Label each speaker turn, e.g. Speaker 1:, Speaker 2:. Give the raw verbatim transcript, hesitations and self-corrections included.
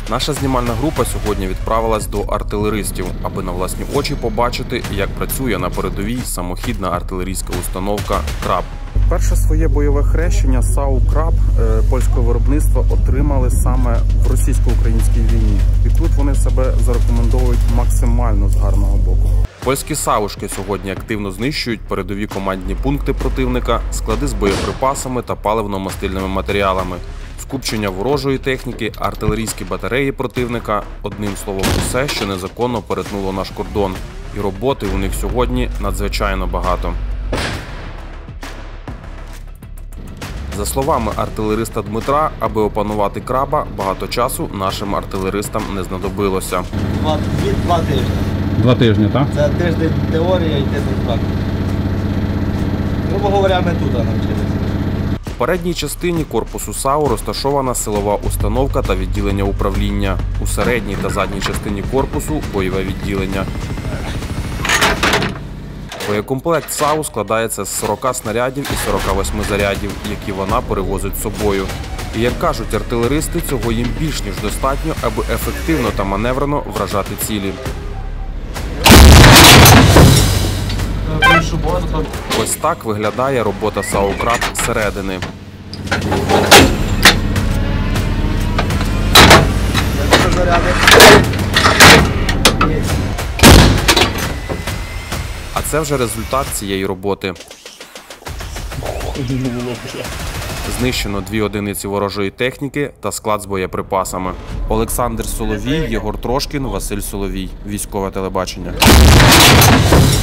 Speaker 1: Наша знімальна група сьогодні відправилась до артилеристів, аби на власні очі побачити, як працює на передовій самохідна артилерійська установка «Краб». Перше своє бойове хрещення САУ «Краб» польського виробництва отримали саме в російсько-українській війні. І тут вони себе зарекомендовують максимально з гарного боку. Польські саушки сьогодні активно знищують передові командні пункти противника, склади з боєприпасами та паливно-мастильними матеріалами, скупчення ворожої техніки, артилерійські батареї противника – одним словом усе, що незаконно перетнуло наш кордон. І роботи у них сьогодні надзвичайно багато. За словами артилериста Дмитра, аби опанувати краба, багато часу нашим артилеристам не знадобилося.
Speaker 2: Два, два тижні.
Speaker 3: Два тижні, так?
Speaker 2: Це тиждень теорія і тиждень практики. Грубо говоря, ми тут навчилися.
Speaker 1: В передній частині корпусу САУ розташована силова установка та відділення управління. У середній та задній частині корпусу – бойове відділення. Боєкомплект САУ складається з сорока снарядів і сорока восьми зарядів, які вона перевозить з собою. І, як кажуть артилеристи, цього їм більш ніж достатньо, аби ефективно та маневрено вражати цілі. Ось так виглядає робота САУ «Краб» зсередини. А це вже результат цієї роботи. Знищено дві одиниці ворожої техніки та склад з боєприпасами. Олександр Соловій, Єгор Трошкін, Василь Соловій. Військове телебачення.